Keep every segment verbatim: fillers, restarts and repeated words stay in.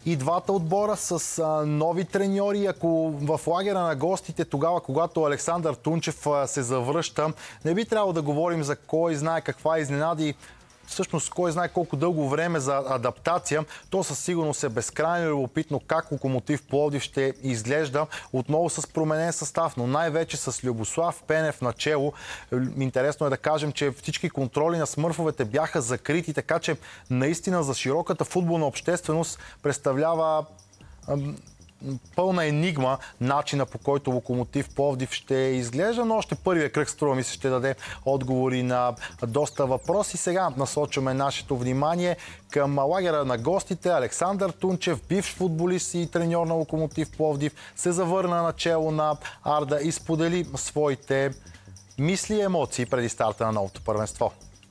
и двата отбора с а, нови треньори. Ако в лагера на гостите, тогава, когато Александър Тунчев а, се завръща, не би трябвало да говорим за кой знае каква изненади. Всъщност, кой знае колко дълго време за адаптация, то със сигурност е безкрайно любопитно как Локомотив Пловдив ще изглежда отново с променен състав, но най-вече с Любослав Пенев начело. Интересно е да кажем, че всички контроли на смърфовете бяха закрити, така че наистина за широката футболна общественост представлява пълна енигма начина, по който Локомотив Пловдив ще изглежда, но още първия кръг, струва ми се, ще даде отговори на доста въпроси. Сега насочваме нашето внимание към лагера на гостите. Александър Тунчев, бивш футболист и треньор на Локомотив Пловдив, се завърна начело на Арда и сподели своите мисли и емоции преди старта на новото първенство.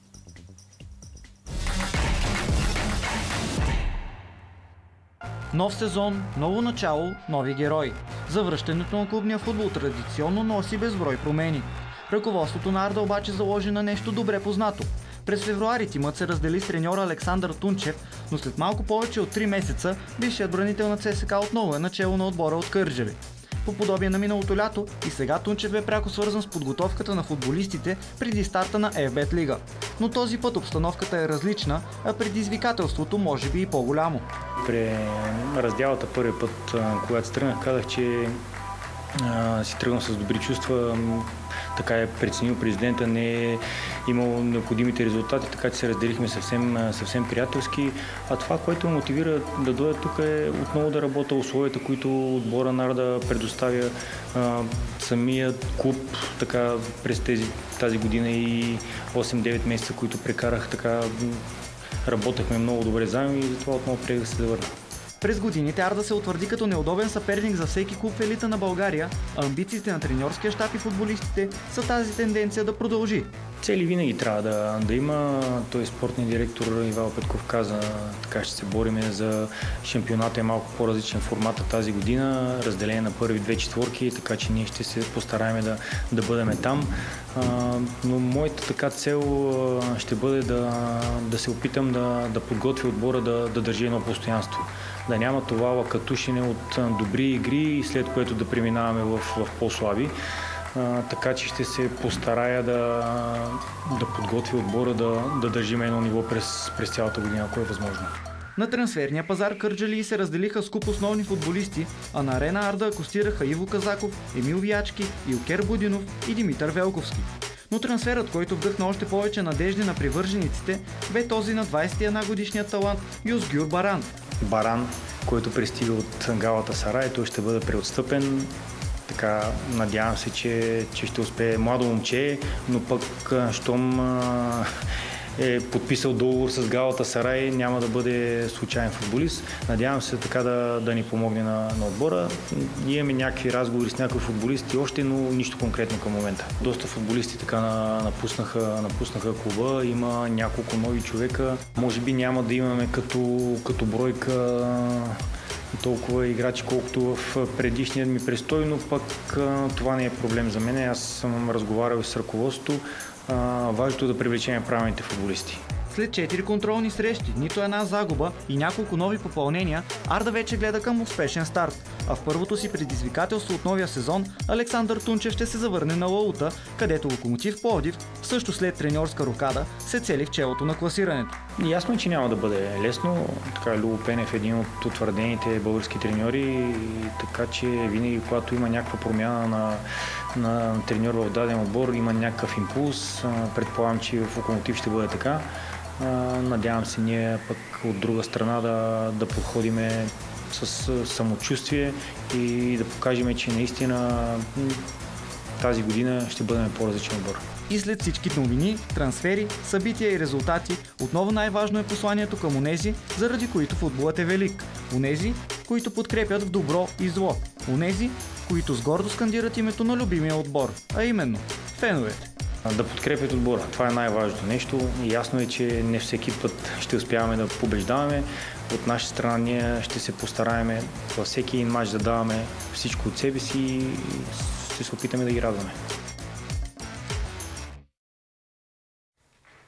Нов сезон, ново начало, нови герои. Завръщането на клубния футбол традиционно носи безброй промени. Ръководството на Арда обаче заложи на нещо добре познато. През февруари тимът се раздели с треньора Александър Тунчев, но след малко повече от три месеца бившият бранител на ЦСКА отново е начело на отбора от Кърджали. По подобие на миналото лято и сега Тунчев бе пряко свързан с подготовката на футболистите преди старта на еф бет Лига. Но този път обстановката е различна, а предизвикателството може би и по-голямо. При раздялата първи път, когато се тръгнах, казах, че а, си тръгвам с добри чувства. Така е преценил президента, не е имал необходимите резултати, така че се разделихме съвсем, съвсем приятелски. А това, което ме мотивира да дойда тук, е отново да работя условията, които отбора на Арда предоставя. А, самият клуб така, през тези, тази година и осем-девет месеца, които прекарах, така, работехме много добре заедно и затова отново приех да се завърна. През годините Арда се утвърди като неудобен съперник за всеки клуб в елита на България, а амбициите на треньорския щаб и футболистите са тази тенденция да продължи. Цели винаги трябва да, да има. Той спортният директор Ивайло Петков каза, така ще се бориме за шампионата, е малко по-различен формат тази година, разделение на първи две четворки, така че ние ще се постараем да, да бъдем там. А, но моята така цел ще бъде да, да се опитам да, да подготвя отбора да, да държи едно постоянство. Да няма това лакатушене от добри игри и след което да преминаваме в, в по-слаби. А, така че ще се постарая да, да подготвя отбора да, да държим едно ниво през, през цялата година, ако е възможно. На трансферния пазар кърджалии се разделиха с куп основни футболисти, а на арена Арда акостираха Иво Казаков, Емил Виячки, Илкер Будинов и Димитър Велковски. Но трансферът, който вдъхна още повече надежди на привържениците, бе този на двадесет и една годишният талант Юзгюр Баран. Баран, който пристига от Галата Сарай, той ще бъде преотстъпен. Така, надявам се, че, че ще успее. Младо момче, но пък щом е подписал договор с Галата Сарай, няма да бъде случайен футболист. Надявам се така да, да ни помогне на, на отбора. Ние имаме някакви разговори с някои футболисти още, но нищо конкретно към момента. Доста футболисти така напуснаха, напуснаха клуба, има няколко нови човека. Може би няма да имаме като, като бройка толкова играчи, колкото в предишният ми престой, но пък това не е проблем за мен. Аз съм разговарял с ръководството. Важното е да привлечем правилните футболисти. След четири контролни срещи, нито една загуба и няколко нови попълнения, Арда вече гледа към успешен старт. А в първото си предизвикателство от новия сезон Александър Тунчев ще се завърне на Лаута, където Локомотив Пловдив, също след треньорска рокада, се цели в челото на класирането. Ясно е, че няма да бъде лесно. Така, Любо Пенев е един от утвърдените български треньори, така че винаги, когато има някаква промяна на, на треньор в даден отбор, има някакъв импулс. Предполагам, че в Локомотив ще бъде така. Надявам се ние пък от друга страна да, да подходиме с самочувствие и да покажем, че наистина тази година ще бъдем по-различен отбор. И след всички новини, трансфери, събития и резултати, отново най-важно е посланието към онези, заради които футболът е велик. Онези, които подкрепят в добро и зло. Онези, които с гордо скандират името на любимия отбор, а именно феновете. Да подкрепят отбора. Това е най-важното нещо. Ясно е, че не всеки път ще успяваме да побеждаваме. От наша страна ние ще се постараем във всеки един мач да даваме всичко от себе си и ще се опитаме да ги радваме.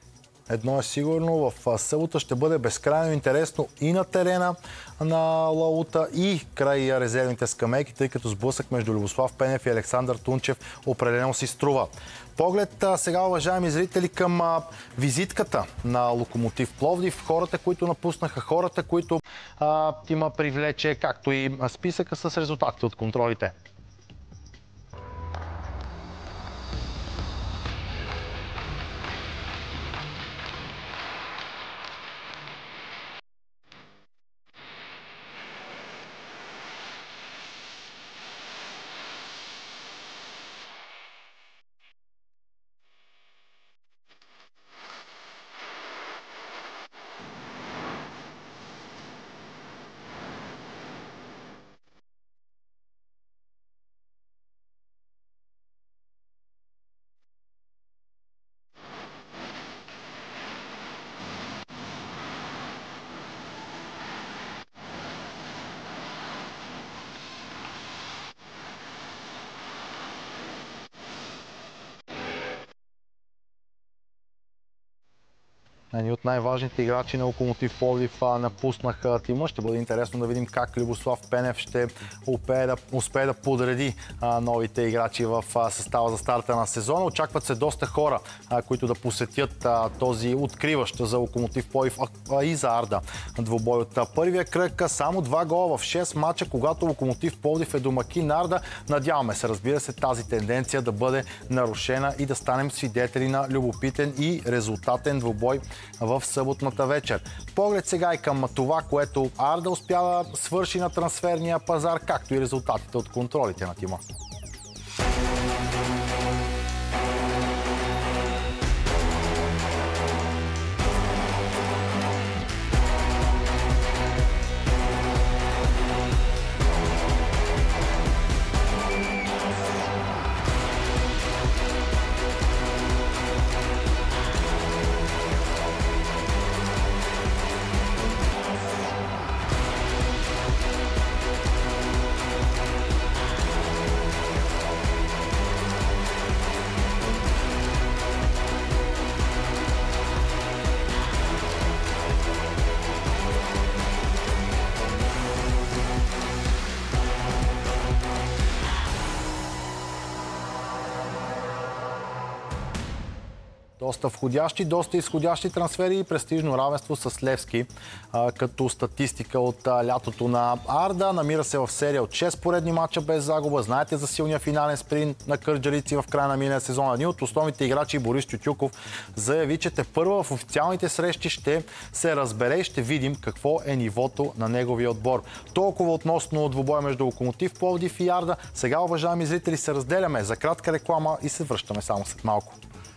Едно е сигурно, в събота ще бъде безкрайно интересно и на терена на Лаута, и край резервните скамейки, тъй като сблъсък между Любослав Пенев и Александър Тунчев определено си струва. Поглед сега, уважаеми зрители, към а, визитката на Локомотив Пловдив. Хората, които напуснаха, хората, които а, има привлече, както и списъка с резултатите от контролите. Едни от най-важните играчи на Локомотив Пловдив напуснаха тима. Ще бъде интересно да видим как Любослав Пенев ще успее да, успее да подреди а, новите играчи в а, състава за старта на сезона. Очакват се доста хора, а, които да посетят а, този откриващ за Локомотив Пловдив, а, а и за Арда двубой от а, първия кръг. Само два гола в шест мача, когато Локомотив Пловдив е домакин на Арда. Надяваме се, разбира се, тази тенденция да бъде нарушена и да станем свидетели на любопитен и резултатен двубой в съботната вечер. Поглед сега и към това, което Арда успя да свърши на трансферния пазар, както и резултатите от контролите на тима. Доста входящи, доста изходящи трансфери и престижно равенство с Левски, а, като статистика от а, лятото на Арда. Намира се в серия от шест поредни мача без загуба. Знаете за силния финален спринт на кърджалици в края на миналия сезон. Един от основните играчи, Борис Тютюков, заяви, че тепърва в официалните срещи ще се разбере и ще видим какво е нивото на неговия отбор. Толкова относно двубоя между Локомотив Пловдив и Арда. Сега, уважаеми зрители, се разделяме за кратка реклама и се връщаме само след малко.